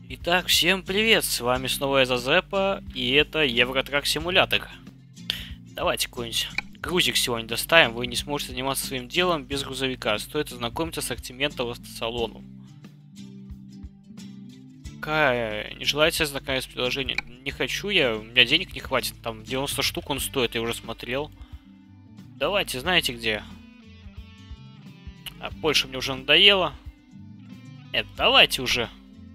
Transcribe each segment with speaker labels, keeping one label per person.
Speaker 1: Итак, всем привет, с вами снова Зазепа, и это Евротрак Симулятор. Давайте какой-нибудь грузик сегодня доставим, вы не сможете заниматься своим делом без грузовика. Стоит ознакомиться с ассортиментом автосалону. Не желаете ознакомиться с приложением? Не хочу я, у меня денег не хватит, там 90 штук он стоит, я уже смотрел. Давайте, знаете где? А Польша мне уже надоела. Нет, давайте уже.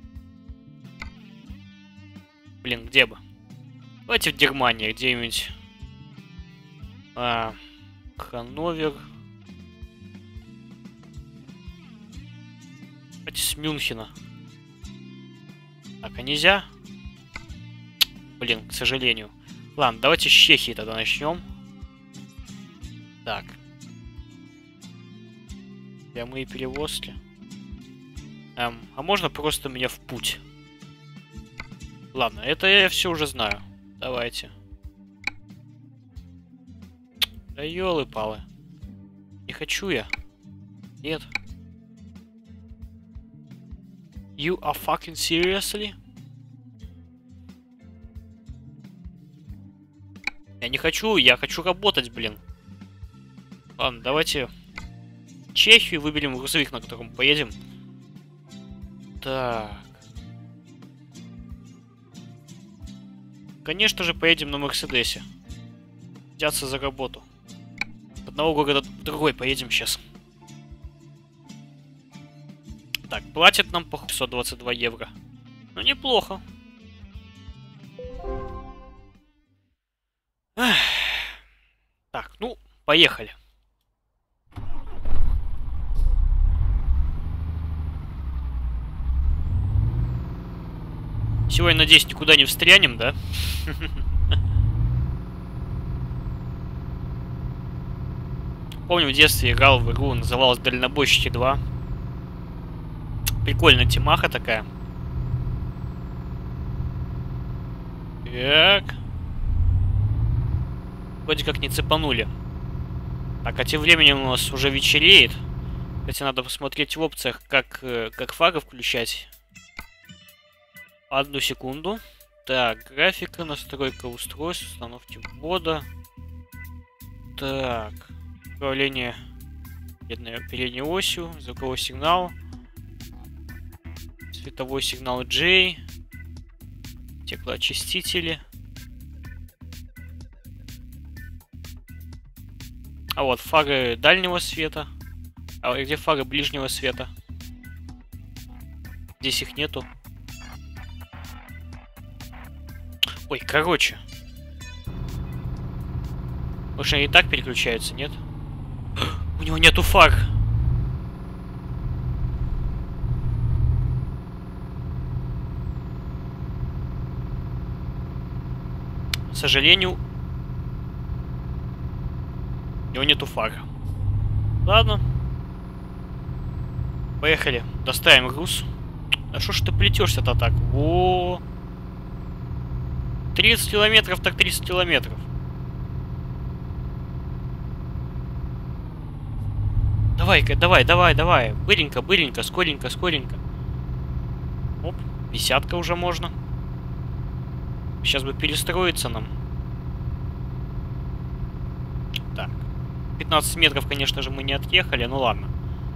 Speaker 1: Блин, где бы? Давайте в Германии, где-нибудь. Ханновер. Давайте с Мюнхена. Так, а нельзя? Блин, к сожалению. Ладно, давайте с Чехии тогда начнем. Так. Прямые перевозки. А можно просто меня в путь? Ладно, это я все уже знаю. Давайте. Да ёлы-палы. Не хочу я. Нет. You are fucking seriously? Я не хочу, я хочу работать, блин. Ладно, давайте Чехию выберем грузовик, на котором поедем. Так. Конечно же, поедем на Мерседесе. Взяться за работу. От одного города в другой поедем сейчас. Так, платят нам по 522 евро. Ну, неплохо. Эх. Так, ну, поехали. Сегодня, надеюсь, никуда не встрянем, да? Помню, в детстве играл в игру, называлась Дальнобойщики 2. Прикольная темаха такая. Так. Вроде как не цепанули. Так, а тем временем у нас уже вечереет. Кстати, надо посмотреть в опциях, как фары включать. Одну секунду. Так, графика, настройка устройств, установки ввода. Так. Управление передней осью, звуковой сигнал. Световой сигнал J. Теплоочистители. А вот фары дальнего света. А где фары ближнего света? Здесь их нету. Ой, короче. Может, они и так переключаются, нет? У него нету фар. К сожалению, у него нету фар. Ладно. Поехали. Доставим груз. А что ж ты плетешься-то так? Во. 30 километров, так 30 километров. Давай-ка, давай. Быренько, скоренько. Оп, 50-ка уже можно. Сейчас бы перестроиться нам. Так. 15 метров, конечно же, мы не отъехали, ну ладно.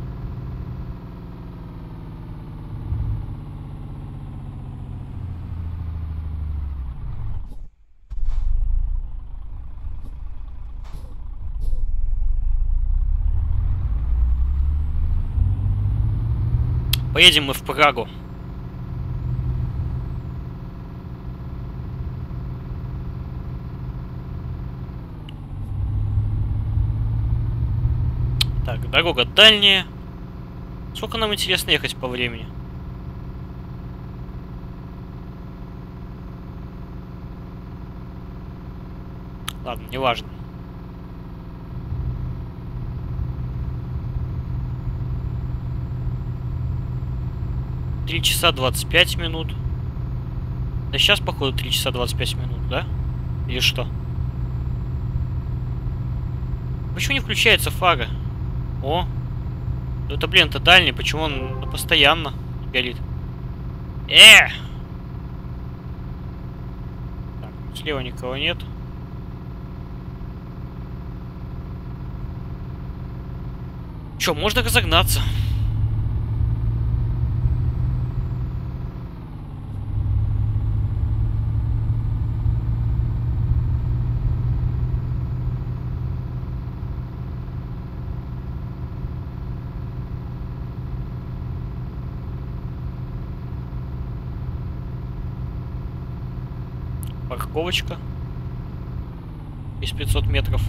Speaker 1: Поедем мы в Прагу. Так, дорога дальняя. Сколько нам интересно ехать по времени? Ладно, неважно. Три часа 25 минут. Да сейчас, походу, 3 часа 25 минут, да? Или что? Почему не включается фара? О! Ну это, блин, это дальний. Почему он постоянно горит? Слева никого нет. Чё, можно разогнаться? Парковочка. Из 500 метров.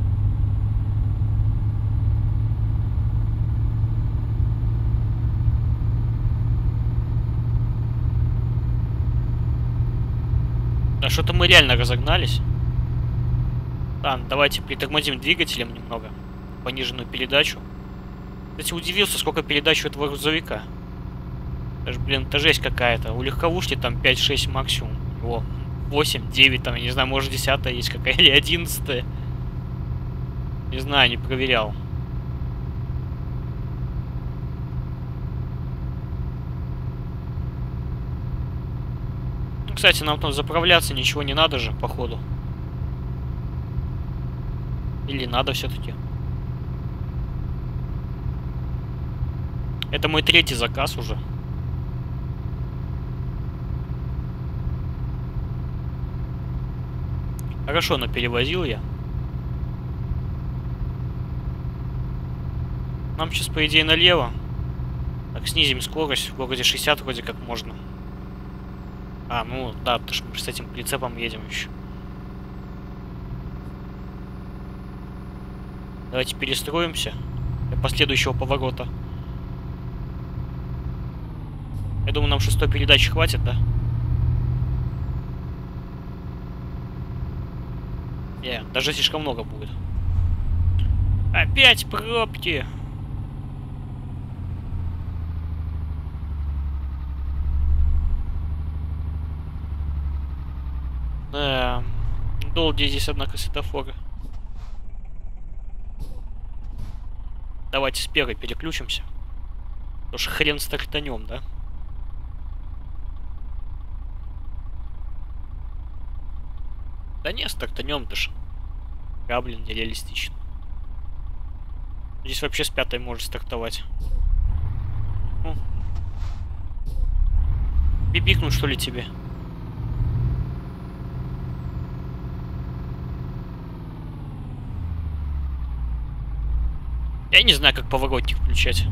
Speaker 1: Да что-то мы реально разогнались. Ладно, давайте притормозим двигателем немного. Пониженную передачу. Кстати, удивился, сколько передач у этого грузовика. Даже, блин, это жесть какая-то. У легковушки там 5-6 максимум. У него 8-9, там, я не знаю, может 10 есть какая, или 11. Не знаю, не проверял. Кстати, нам там заправляться ничего не надо же, походу. Или надо все-таки? Это мой 3-й заказ уже. Хорошо, но перевозил я. Нам сейчас, по идее, налево. Так, снизим скорость. В городе 60 вроде как можно. А, ну да, потому что мы с этим прицепом едем еще. Давайте перестроимся для последующего поворота. Я думаю, нам 6-й передачи хватит, да? Даже слишком много будет. Опять пробки! Да, долгие здесь, однако, светофоры. Давайте с первой переключимся. Потому что хрен стартанем, да? Да не, стартанем даже. Блин, нереалистично. Здесь вообще с 5-й может стартовать. Ну. Бибикнуть, что ли, тебе? Я не знаю, как поворотник включать.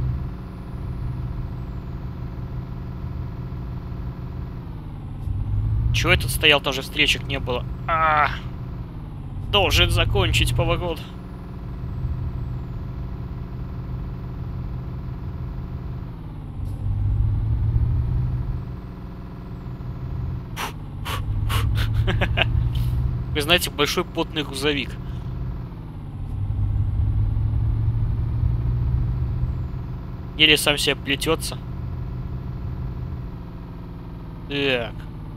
Speaker 1: Чего этот стоял, тоже встречек не было. Должен закончить поворот. Вы знаете, большой потный грузовик. Еле сам себя плетется. Так.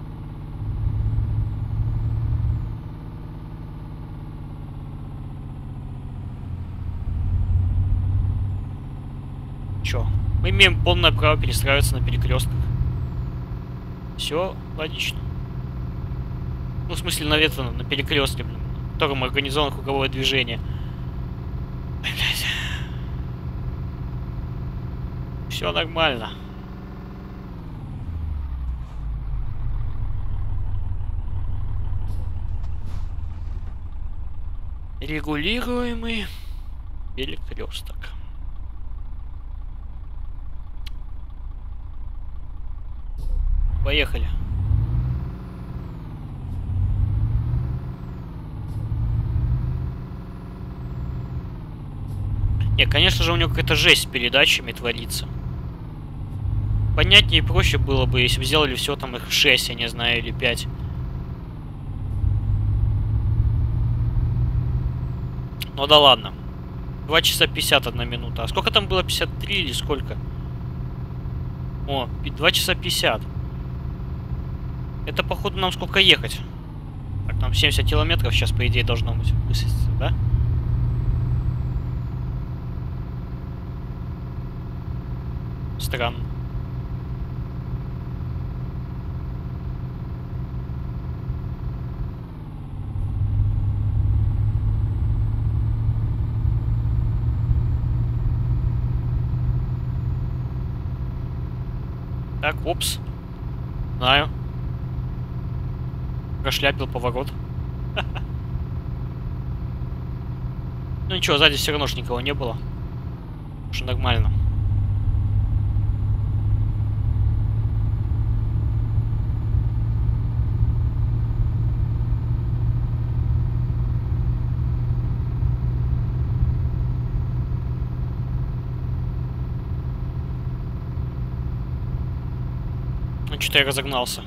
Speaker 1: Чё? Мы имеем полное право перестраиваться на перекрестках. Все логично. Ну, в смысле, на перекрестке, блин, в котором организовано круговое движение. Блять. Все нормально. Регулируемый перекресток. Поехали. Не, конечно же, у него какая-то жесть с передачами творится. Понятнее и проще было бы, если бы сделали все там их 6, я не знаю, или 5. Ну да ладно. 2 часа 51 минута. А сколько там было? 53 или сколько? О, 2 часа 50. Это, походу, нам сколько ехать? Так, нам 70 километров сейчас, по идее, должно быть высадиться, да? Странно. Так, опс. Знаю. Прошляпил поворот. Ну ничего, сзади все равно ж никого не было. Что нормально. Ну что-то я разогнался.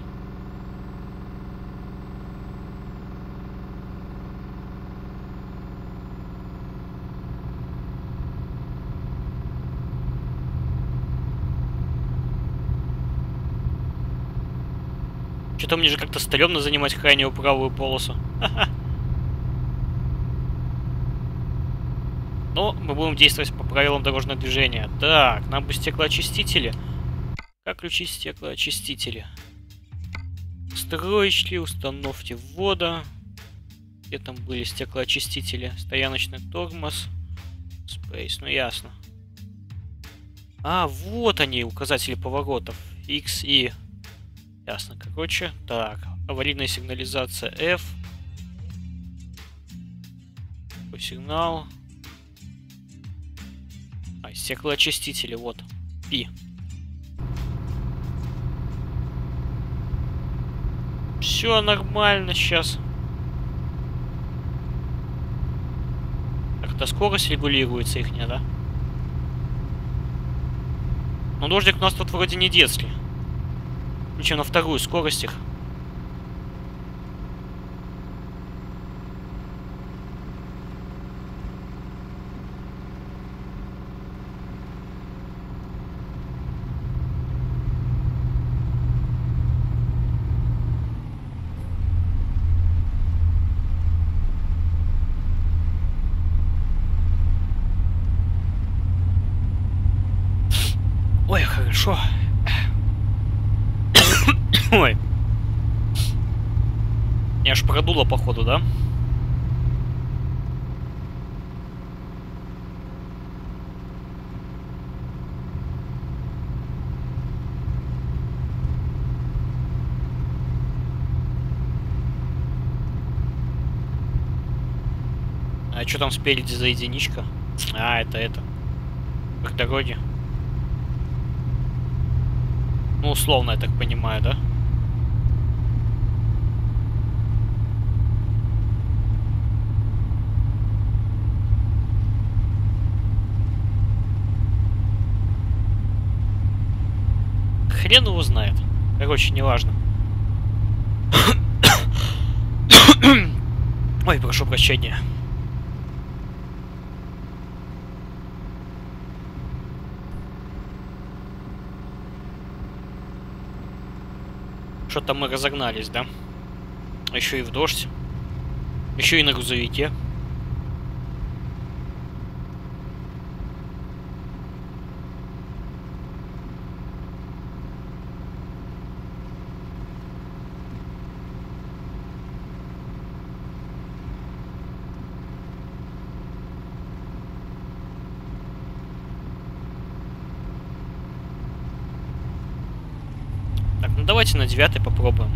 Speaker 1: Что-то мне же как-то стрёмно занимать крайнюю правую полосу. Но мы будем действовать по правилам дорожного движения. Так, нам бы стеклоочистители. Как включить стеклоочистители? Строечки, установки ввода. Где там были стеклоочистители? Стояночный тормоз. Space, ну ясно. А, вот они, указатели поворотов. X, и... Ясно, короче. Так, аварийная сигнализация F. Такой сигнал. А, стеклоочистители, вот. P. Все нормально сейчас. Так-то скорость регулируется ихняя, да? Но дождик у нас тут вроде не детский. Включим на вторую скорость их. Ой, хорошо. Ой. Меня аж продуло, походу, да? А что там спереди за единичка? А, это. По дороге. Ну, условно, я так понимаю, да? Хрен его знает. Короче, неважно. Ой, прошу прощения. Что-то мы разогнались, да? Еще и в дождь. Еще и на грузовике. Так, ну давайте на 9-й попробуем.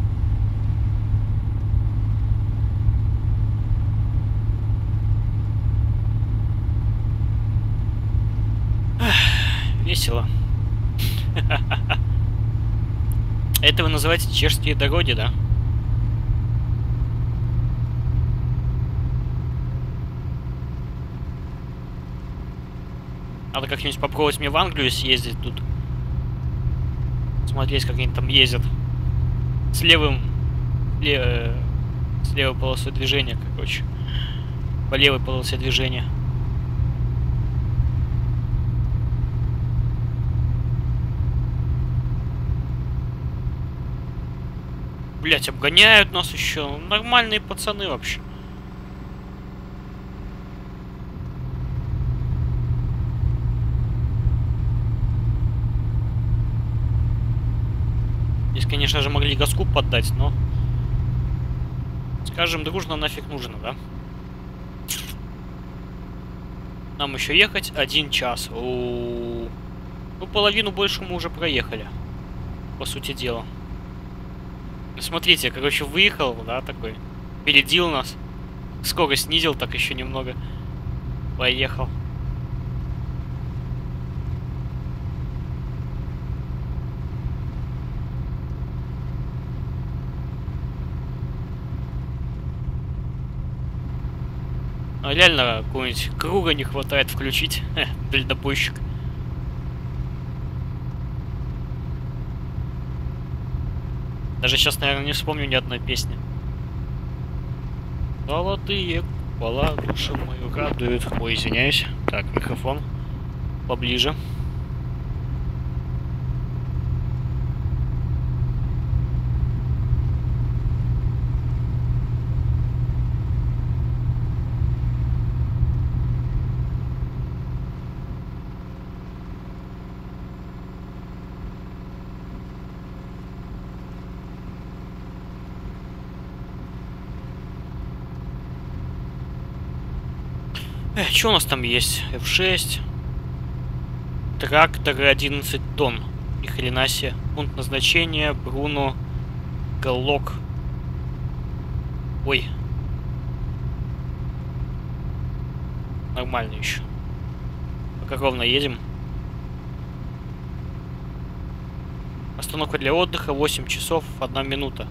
Speaker 1: Весело. Это вы называете чешские дороги, да? Надо как-нибудь попробовать мне в Англию съездить тут. Смотреть, как они там ездят. С левым... с левой полосой движения, короче. По левой полосе движения. Блять, обгоняют нас еще. Нормальные пацаны вообще. Здесь, конечно же, могли газку поддать, но... Скажем, дружно нафиг нужно, да? Нам еще ехать 1 час. Ну, половину больше мы уже проехали. по сути дела. Смотрите, короче, выехал, да, такой. Опередил нас. Скорость снизил, так еще немного. Поехал. А реально, какого-нибудь круга не хватает включить. Дальнобойщик. Даже сейчас, наверное, не вспомню ни одной песни. Золотые купола душу мою радуют. Ой, извиняюсь. Так, микрофон поближе. Что у нас там есть? F6. Тракторы 11 тонн. Ни хрена себе. Пункт назначения. Бруно. Галлок. Ой. Нормально еще. Пока ровно едем. Остановка для отдыха 8 часов 1 минута.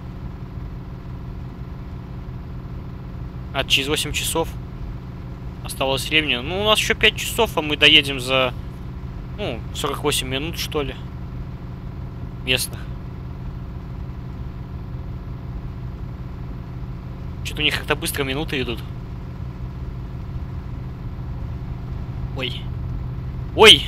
Speaker 1: А через 8 часов осталось времени. Ну, у нас еще 5 часов, а мы доедем за, 48 минут, что ли. Местных. Что-то у них как-то быстро минуты идут. Ой. Ой!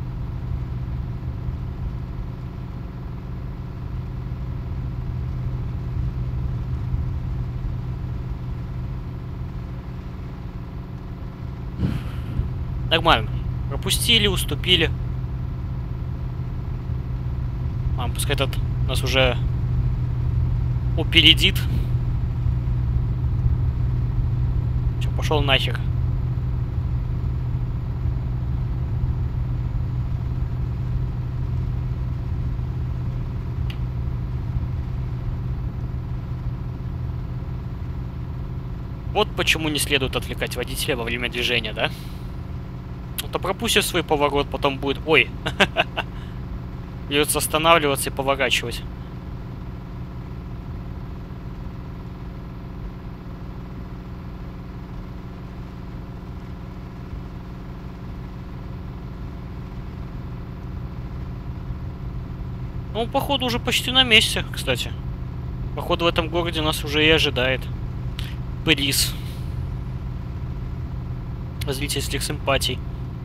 Speaker 1: Нормально. Пропустили, уступили. Пускай этот нас уже упередит. Че, пошел нахер. Вот почему не следует отвлекать водителя во время движения, да? То пропустишь свой поворот, потом будет... Ой! Придется останавливаться и поворачивать. Ну, походу, уже почти на месте, кстати. Походу, в этом городе нас уже и ожидает приз зрительских симпатий.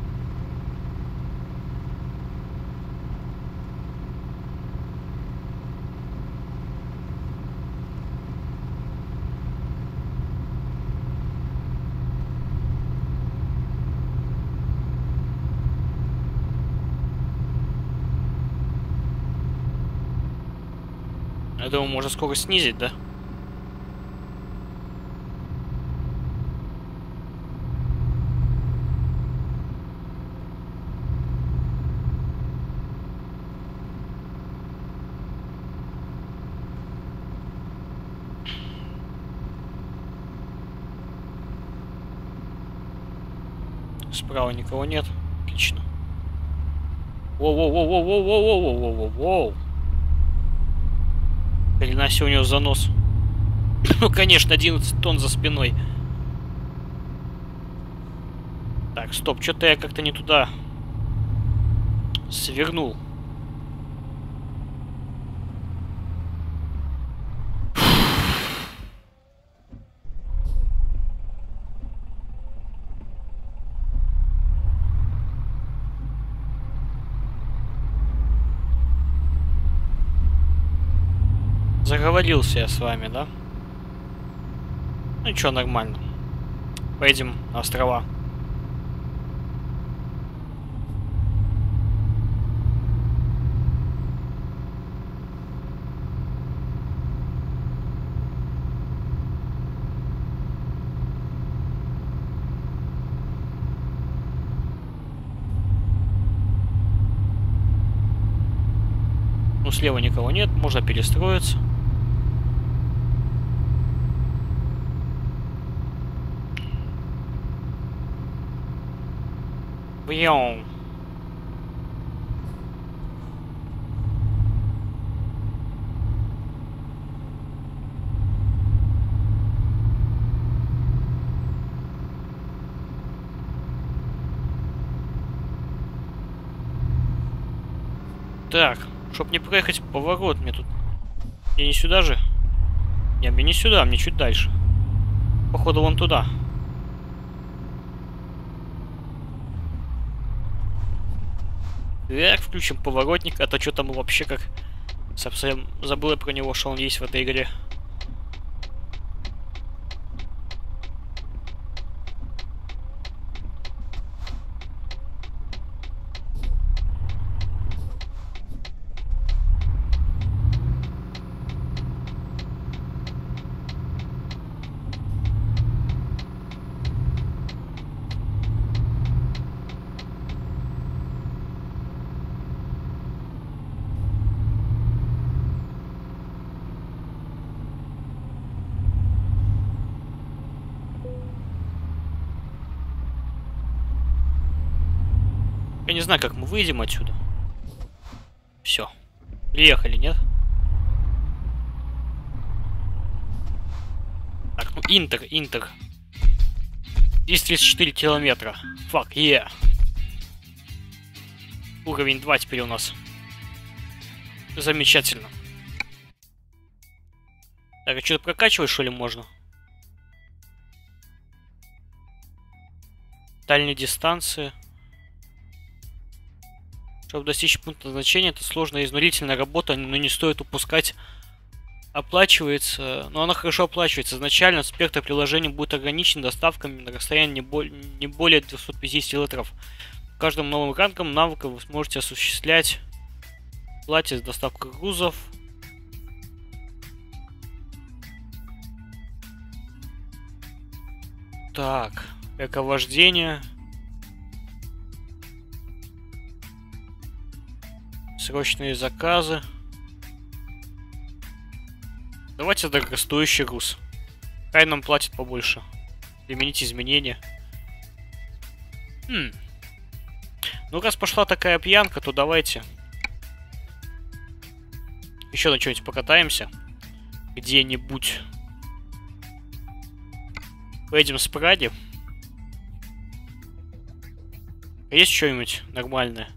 Speaker 1: Я думаю, можно скорость снизить, да? Справа никого нет. Отлично. Воу-воу-воу-воу-воу-воу-воу-воу-воу-воу-воу. Хрена себе у него занос. Ну, конечно, 11 тонн за спиной. Так, стоп, что-то я как-то не туда свернул. Заговорился я с вами, да? Ну чё, нормально. Поедем на острова. слева никого нет, можно перестроиться. Бьем. Так, чтоб не проехать поворот, мне тут... Мне не сюда же? Не, мне не сюда, мне чуть дальше. Походу, вон туда. Так, включим поворотник. А то что там вообще как... Совсем забыл я про него, что он есть в этой игре. Я не знаю, как мы выйдем отсюда. Все. Приехали, нет? Так, ну Интер. Здесь 34 километра. Fuck, yeah. Уровень 2 теперь у нас. Замечательно. Так, а что-то прокачивать, что ли, можно? Дальние дистанции. Чтобы достичь пункта назначения, это сложная и изнурительная работа, но не стоит упускать. Оплачивается, но она хорошо оплачивается. Изначально спектр приложений будет ограничен доставками на расстояние не более 250 литров. Каждым новым ранком навыка вы сможете осуществлять платье с доставкой грузов. Так, эко-вождение. Срочные заказы. Давайте дорогостоящий груз. Хай нам платит побольше. Применить изменения. Ну, раз пошла такая пьянка, то давайте еще на что-нибудь покатаемся. Где-нибудь. Поедем с Пради. Есть что-нибудь нормальное?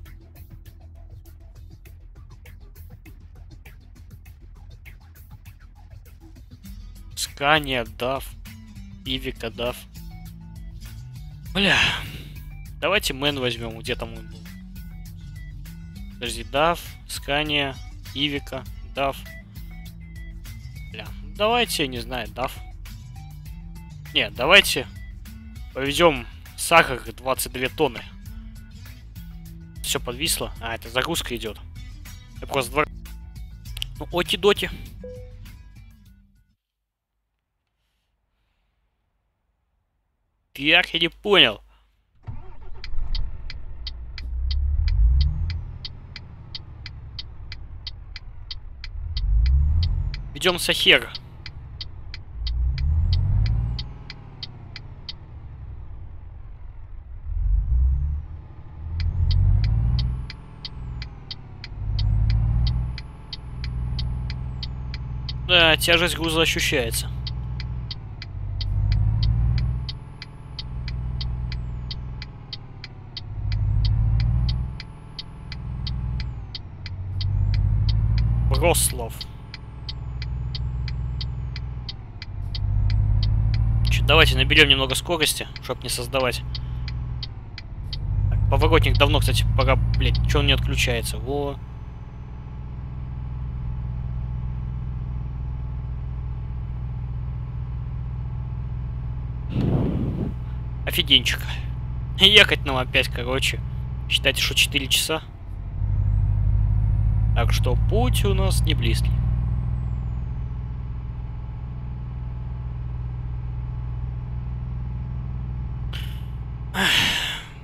Speaker 1: Скания, DAF, Ивика, DAF. Бля. Давайте Мэн возьмем. Где там он был? Подожди, DAF, Скания, Ивика, DAF. Бля. Давайте, не знаю, DAF. Нет, давайте повезем сахар 22 тонны. Все подвисло. А, это загрузка идет. Я просто два... Ну, оти-доти. Я не понял. Идем Сахер. Да, тяжесть груза ощущается. Рослов. Давайте наберем немного скорости, чтобы не создавать. Так, поворотник давно, кстати, пора... Блять, что он не отключается? Во. Офигенчик. Ехать нам опять, короче. Считайте, что 4 часа. Так что путь у нас не близкий.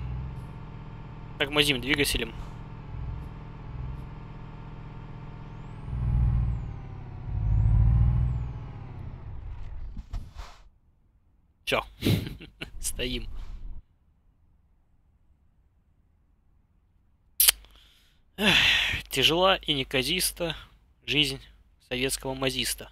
Speaker 1: Тормозим двигателем. Все. Стоим. Эх, тяжела и неказиста жизнь советского мазиста.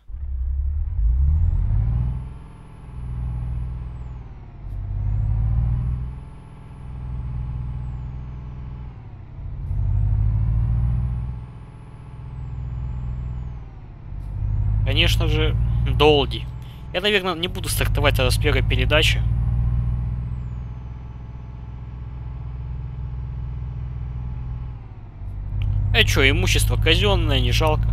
Speaker 1: Конечно же, Долди. Я, наверное, не буду стартовать с первой передачи. А чё, имущество казенное, не жалко.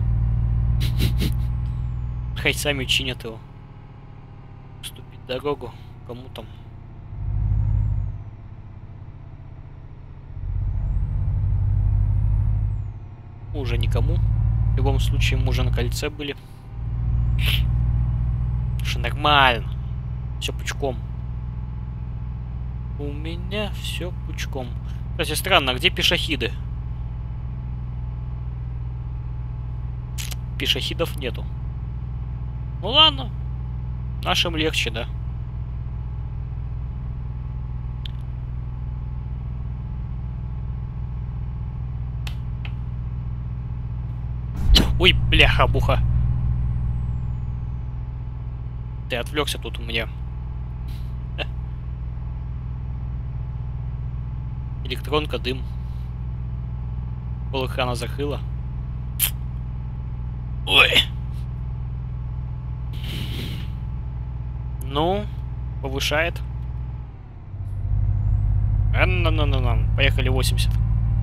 Speaker 1: Хоть сами чинят его. Уступить дорогу кому там. Уже никому. В любом случае, мы уже на кольце были. Что нормально. Все пучком. У меня все пучком. Кстати, странно, а где пешехиды? Пешехидов нету. Ну ладно. Нашим легче, да. Ой, бляха-буха. Ты отвлекся тут у меня. Электронка, дым. Полыхана закрыла. Ой. Ну, повышает. Поехали 80.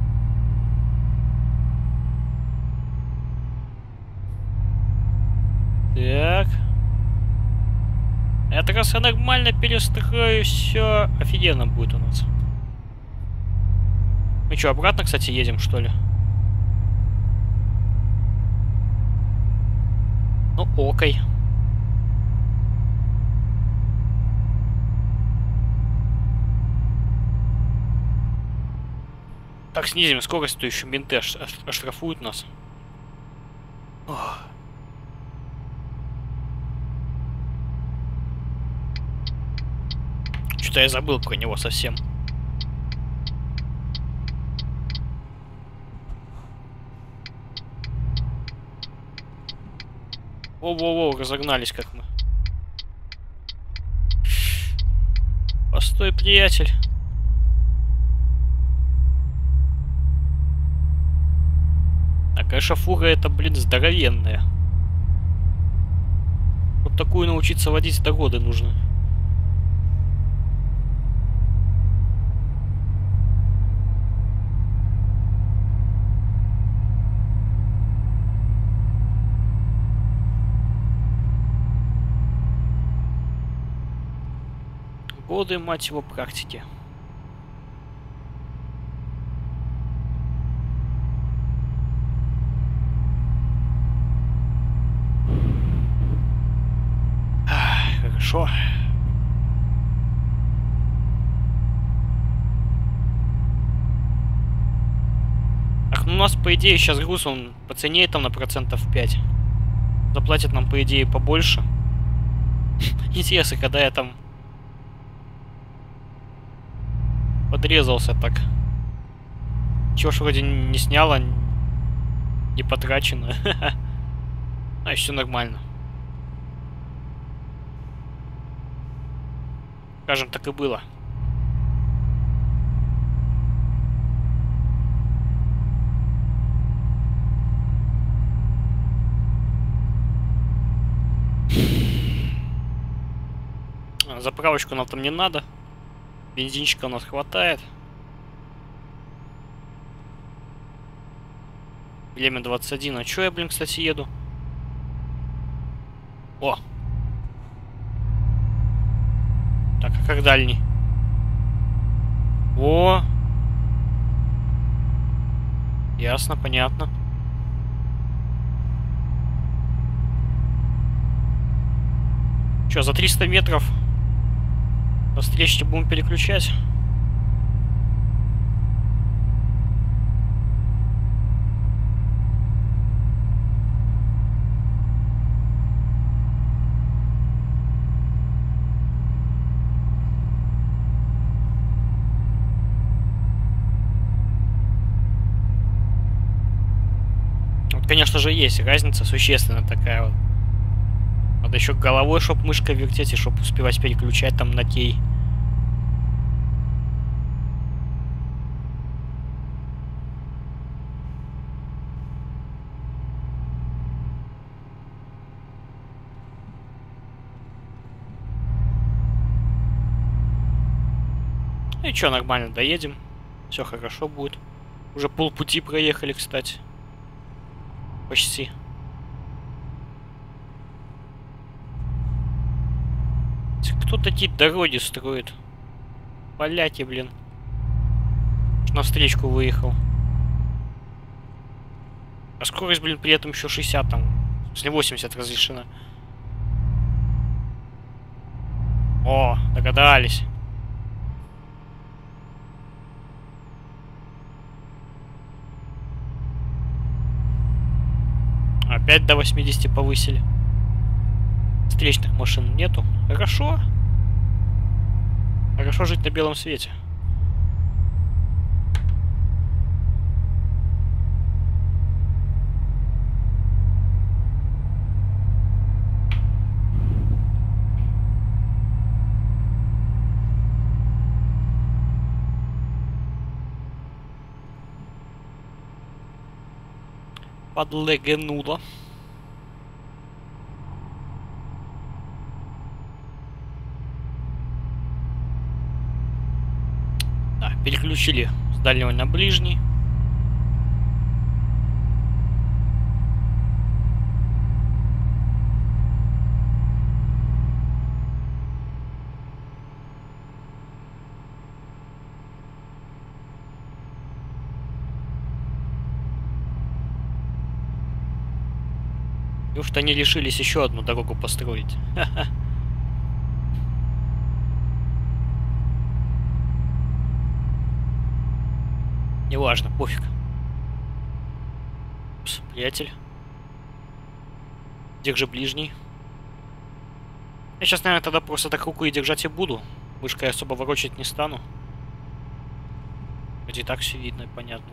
Speaker 1: Так. Это раз я нормально перестрою, все офигенно будет у нас. Мы что, обратно, кстати, едем, что ли? Ну, окей. Так, снизим скорость, то еще менты оштрафуют нас. Ох. Что-то я забыл про него совсем. Воу-воу-воу, разогнались как мы. Постой, приятель. А, конечно, фура это, блин, здоровенная. Вот такую научиться водить до года нужно. Годы, мать его, практики. Хорошо. Ах, ну у нас, по идее, сейчас груз, он по цене там на процентов 5. Заплатят нам, по идее, побольше. Интересно, когда я там подрезался так. Чего ж вроде не сняло, не потрачено. А, все нормально. Скажем, так и было. Заправочку нам там не надо. Бензинчика у нас хватает. Время 21. А чё я, блин, кстати, еду? О! Так, а как дальний? О! Ясно, понятно. Чё, за 300 метров по встречке будем переключать? же есть разница существенная такая вот. Надо еще головой, чтоб мышкой вертеть, и чтоб успевать переключать там на кей. И чё, нормально доедем. Все хорошо будет. Уже полпути проехали, кстати. Почти. Кто такие дороги строит? Поляки, блин. На встречку выехал. А скорость, блин, при этом еще 60 там. После 80 разрешена. О, догадались. Опять до 80 повысили. Встречных машин нету. Хорошо. Хорошо жить на белом свете. Подлегнуло. Да, переключили с дальнего на ближний. Неужто они решились еще одну дорогу построить? Неважно, пофиг. Упс, приятель. Держи ближний. Я сейчас, наверное, тогда просто так руку и держать и буду. Мышкой особо ворочать не стану. Хоть и так все видно и понятно.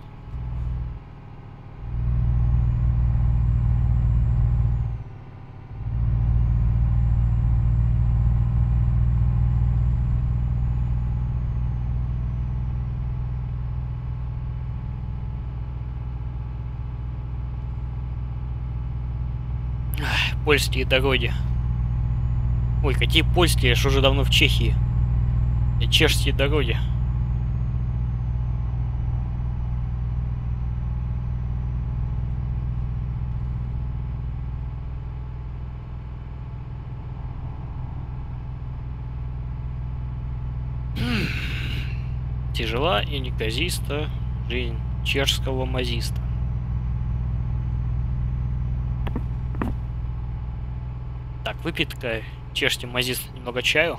Speaker 1: Польские дороги. Ой, какие польские, я ж уже давно в Чехии. И чешские дороги. Тяжела и неказиста жизнь чешского мазиста. Так, выпитка чешский мазист немного чаю.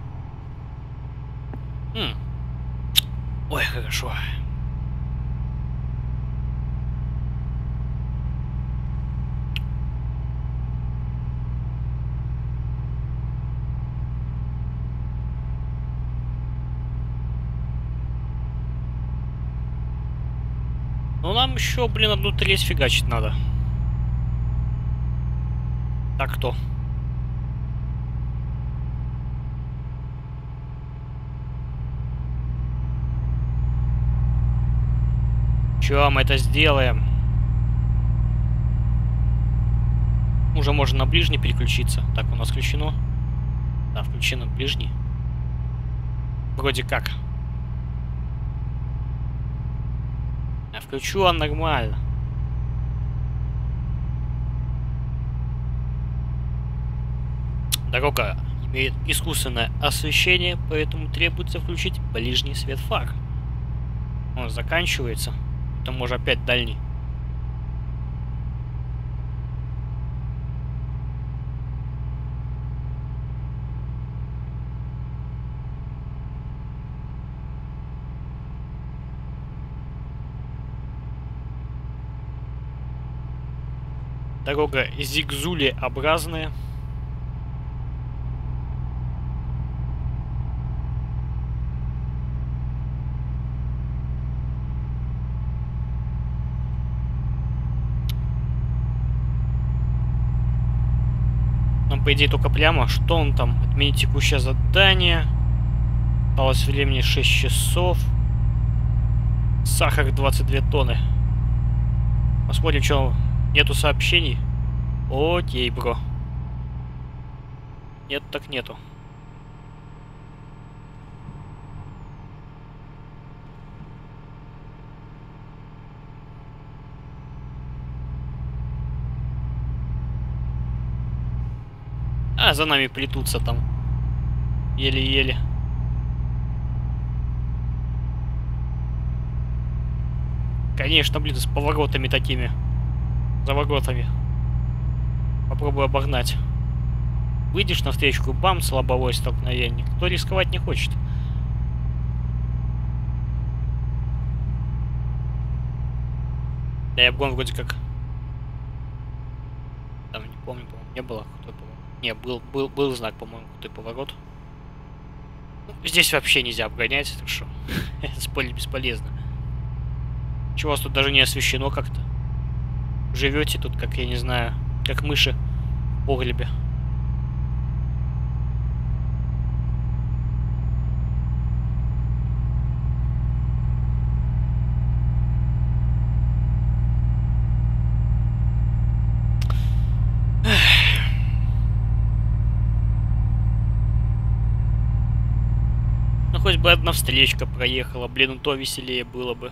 Speaker 1: Ой, хорошо. Ну нам еще, блин, одну треть фигачить надо. Так кто? Чё, мы это сделаем? Уже можно на ближний переключиться. Так, у нас включено. Да, включено ближний. Вроде как. Я включу, а нормально. Дорога имеет искусственное освещение, поэтому требуется включить ближний свет фар. Он заканчивается. Там может опять дальний. Дорога зигзулеобразная. Нам, по идее, только прямо. Что он там? Отменить текущее задание. Осталось времени 6 часов. Сахар 22 тонны. Посмотрим, что... Нету сообщений? Окей, бро. Нет, так нету. А, за нами плетутся там. Еле-еле. Конечно, блин, с поворотами такими. За воротами. Попробую обогнать. Выйдешь на встречку, бам, слабовое столкновение. Кто рисковать не хочет. Да, обгон вроде как... Там, не помню, по-моему, не было. Не, был знак, по-моему, крутой поворот. Здесь вообще нельзя обгонять, так что спорить бесполезно. Чего у вас тут даже не освещено как-то? Живете тут, как, я не знаю, как мыши в погребе. Ну, хоть бы одна встречка проехала, блин, то веселее было бы.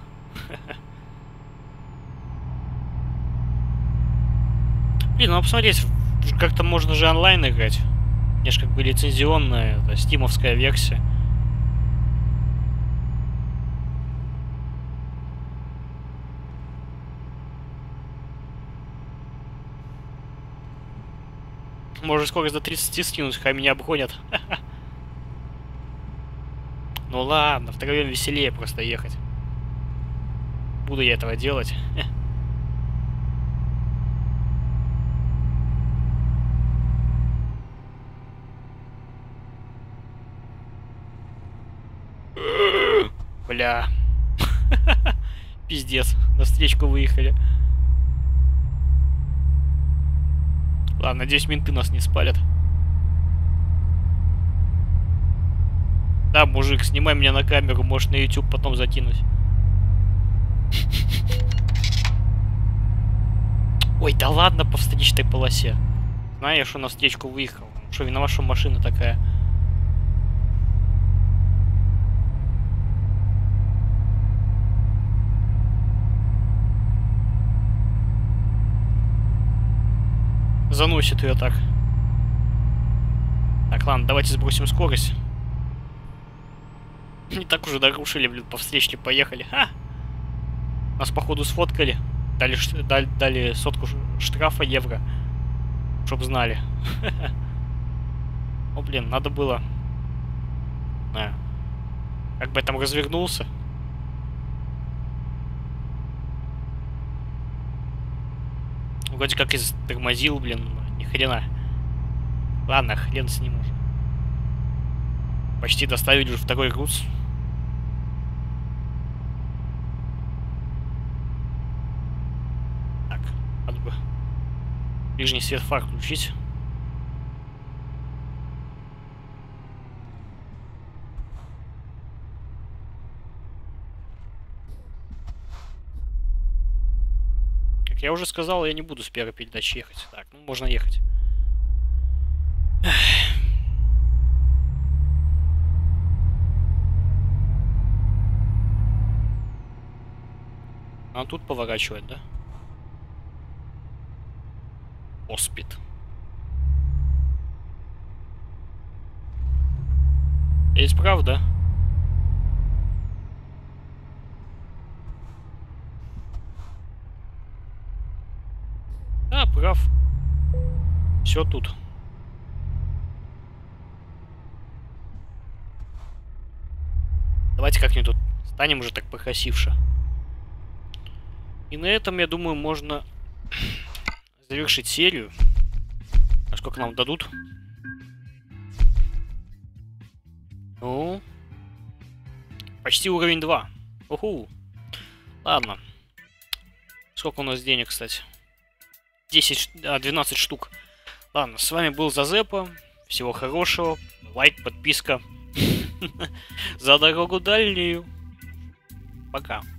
Speaker 1: Блин, ну посмотреть, как-то можно же онлайн играть. Мне ж как бы лицензионная, это стимовская версия. Может скорость до 30 скинуть, хай меня обгонят. Ну ладно, втроем веселее просто ехать. Буду я этого делать. Бля. Пиздец. На встречку выехали. Ладно, надеюсь, менты нас не спалят. Да, мужик, снимай меня на камеру, может на YouTube потом закинуть. Ой, да ладно, по встречной полосе. Знаешь, что на встречку выехал. Что, виноват, что машина такая. Заносит ее так. Так, ладно, давайте сбросим скорость. Не так уже нарушили, блин, по встречке поехали. Ха! Нас, походу, сфоткали. Дали сотку штрафа евро. Чтоб знали. О, блин, надо было... Как бы я там развернулся. Вроде как и тормозил, блин, ни хрена. Ладно, хрен с ним уже. Почти доставили уже второй груз. Так, надо бы ближний свет фар включить. Как я уже сказал, я не буду с первой передачи ехать. Так, ну можно ехать. А тут поворачивать, да? Оспит. Есть правда? Да, прав. Все тут. Давайте как-нибудь тут станем уже так покосивше. И на этом, я думаю, можно завершить серию. А сколько нам дадут? Ну, почти уровень 2. Уху. Ладно. Сколько у нас денег, кстати? 12 штук. Ладно, с вами был Зазепа. Всего хорошего. Лайк, подписка. За дорогу дальнюю. Пока.